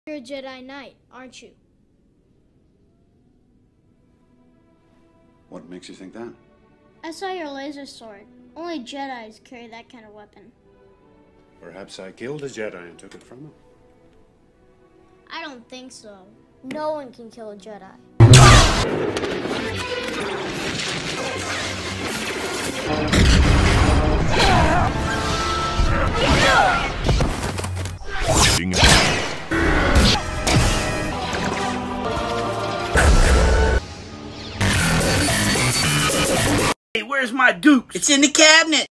You're a Jedi Knight, aren't you? What makes you think that? I saw your laser sword. Only Jedis carry that kind of weapon. Perhaps I killed a Jedi and took it from him. I don't think so. No one can kill a Jedi. Hey, where's my Duke? It's in the cabinet.